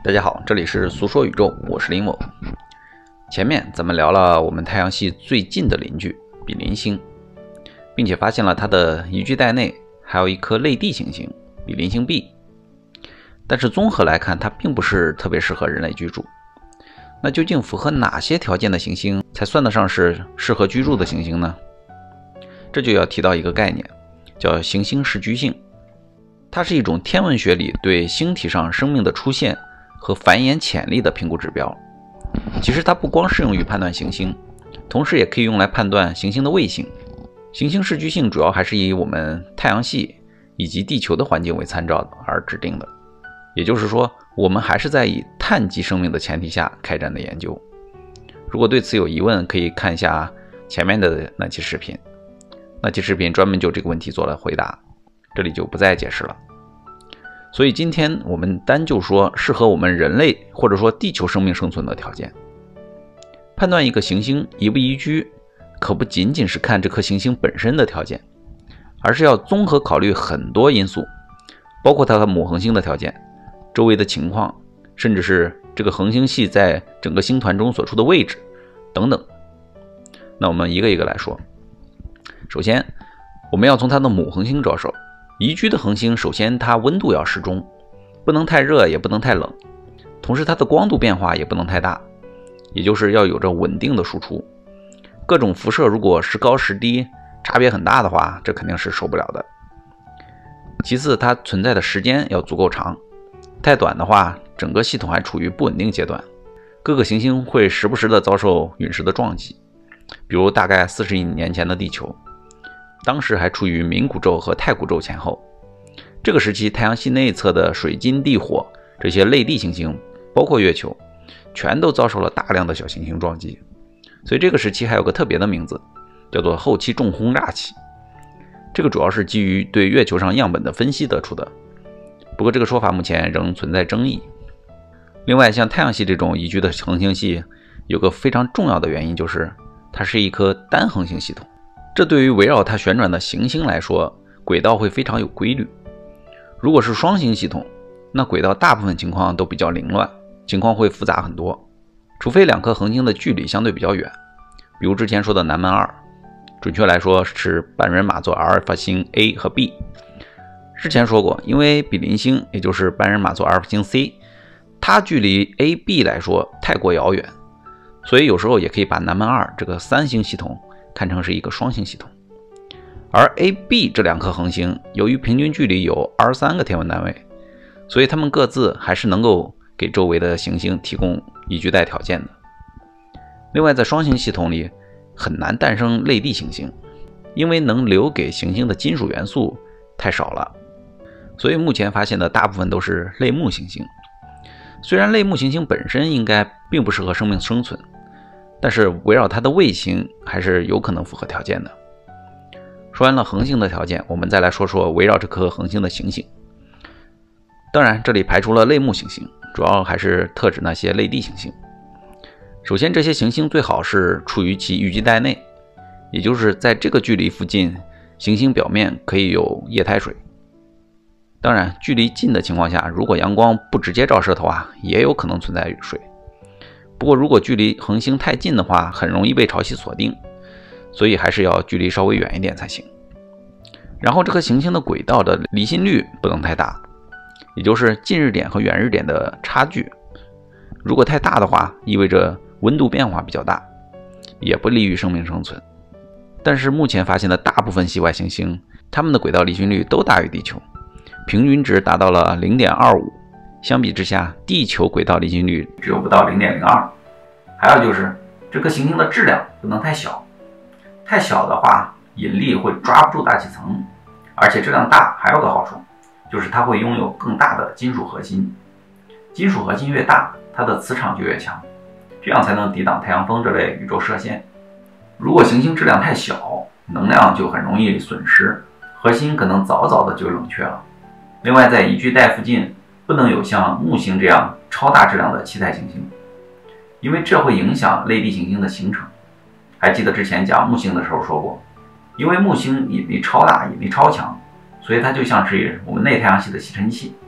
大家好，这里是俗说宇宙，我是林某。前面咱们聊了我们太阳系最近的邻居比邻星，并且发现了它的宜居带内还有一颗类地行星比邻星 B， 但是综合来看，它并不是特别适合人类居住。那究竟符合哪些条件的行星才算得上是适合居住的行星呢？这就要提到一个概念，叫行星适居性。它是一种天文学里对星体上生命的出现和繁衍潜力的评估指标。其实它不光适用于判断行星，同时也可以用来判断行星的卫星。行星适居性主要还是以我们太阳系以及地球的环境为参照而制定的，也就是说，我们还是在以碳基生命的前提下开展的研究。如果对此有疑问，可以看一下前面的那期视频，专门就这个问题做了回答，这里就不再解释了。所以今天我们单就说适合我们人类或者说地球生命生存的条件。判断一个行星宜不宜居，可不仅仅是看这颗行星本身的条件，而是要综合考虑很多因素，包括它和母恒星的条件、周围的情况，甚至是这个恒星系在整个星团中所处的位置等等。那我们一个一个来说。首先，我们要从它的母恒星着手。宜居的恒星，首先它温度要适中，不能太热也不能太冷，同时它的光度变化也不能太大，也就是要有着稳定的输出。各种辐射如果时高时低，差别很大的话，这肯定是受不了的。其次，它存在的时间要足够长，太短的话，整个系统还处于不稳定阶段，各个行星会时不时的遭受陨石的撞击，比如大概40亿年前的地球，当时还处于冥古宙和太古宙前后。这个时期，太阳系内侧的水金地火这些类地行星，包括月球，全都遭受了大量的小行星撞击。所以这个时期还有个特别的名字，叫做后期重轰炸期。这个主要是基于对月球上样本的分析得出的，不过这个说法目前仍存在争议。另外，像太阳系这种宜居的恒星系，有个非常重要的原因，就是它是一颗单恒星系统。这对于围绕它旋转的行星来说，轨道会非常有规律。如果是双星系统，那轨道大部分情况都比较凌乱，情况会复杂很多，除非两颗恒星的距离相对比较远，比如之前说的南门2，准确来说是半人马座阿尔法星 A 和 B。之前说过，因为比邻星，也就是半人马座阿尔法星 C， 它距离 A、B 来说太过遥远，所以有时候也可以把南门2这个3星系统看成是一个双星系统。而 A、B 这两颗恒星，由于平均距离有23个天文单位，所以它们各自还是能够给周围的行星提供宜居带条件的。另外，在双星系统里很难诞生类地行星，因为能留给行星的金属元素太少了，所以目前发现的大部分都是类木行星。虽然类木行星本身应该并不适合生命生存，但是围绕它的卫星还是有可能符合条件的。说完了恒星的条件，我们再来说说围绕这颗恒星的行星。当然，这里排除了类木行星，主要还是特指那些类地行星。首先，这些行星最好是处于其宜居带内，也就是在这个距离附近，行星表面可以有液态水。当然，距离近的情况下，如果阳光不直接照射的话，也有可能存在水。不过如果距离恒星太近的话，很容易被潮汐锁定，所以还是要距离稍微远一点才行。然后这颗行星的轨道的离心率不能太大，也就是近日点和远日点的差距。如果太大的话，意味着温度变化比较大，也不利于生命生存。但是目前发现的大部分系外行星，它们的轨道离心率都大于地球，平均值达到了 0.25， 相比之下，地球轨道离心率只有不到 0.02。 还有就是这颗行星的质量不能太小，太小的话引力会抓不住大气层，而且质量大还有个好处，就是它会拥有更大的金属核心。金属核心越大，它的磁场就越强，这样才能抵挡太阳风这类宇宙射线。如果行星质量太小，能量就很容易损失，核心可能早早的就冷却了。另外，在宜居带附近不能有像木星这样超大质量的气态行星，因为这会影响类地行星的形成。还记得之前讲木星的时候说过，因为木星引力超大、引力超强，所以它就像是我们内太阳系的吸尘器，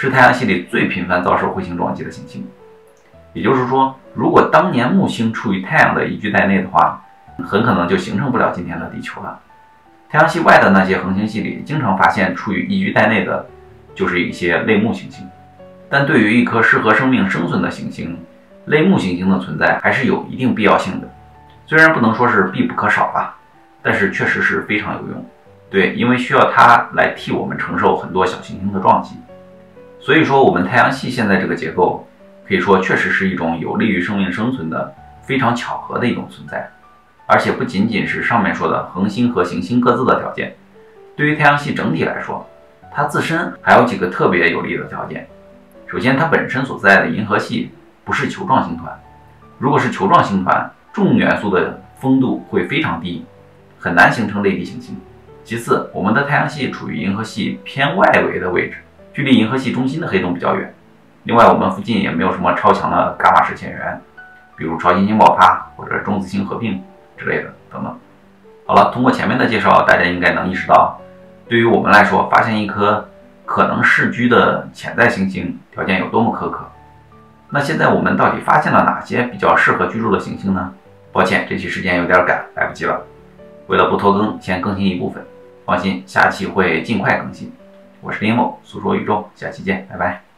是太阳系里最频繁遭受彗星撞击的行星。也就是说，如果当年木星处于太阳的宜居带内的话，很可能就形成不了今天的地球了。太阳系外的那些恒星系里，经常发现处于宜居带内的，就是一些类木行星。但对于一颗适合生命生存的行星，类木行星的存在还是有一定必要性的。虽然不能说是必不可少吧，但是确实是非常有用。对，因为需要它来替我们承受很多小行星的撞击。所以说，我们太阳系现在这个结构，可以说确实是一种有利于生命生存的非常巧合的一种存在。而且不仅仅是上面说的恒星和行星各自的条件，对于太阳系整体来说，它自身还有几个特别有利的条件。首先，它本身所在的银河系不是球状星团，如果是球状星团，重元素的丰度会非常低，很难形成类地行星。其次，我们的太阳系处于银河系偏外围的位置，距离银河系中心的黑洞比较远。另外，我们附近也没有什么超强的伽马射线源，比如超新星爆发或者中子星合并之类的等等。好了，通过前面的介绍，大家应该能意识到，对于我们来说，发现一颗可能适居的潜在行星条件有多么苛刻。那现在我们到底发现了哪些比较适合居住的行星呢？抱歉，这期时间有点赶，来不及了。为了不拖更，先更新一部分。放心，下期会尽快更新。我是林某，诉说宇宙，下期见，拜拜。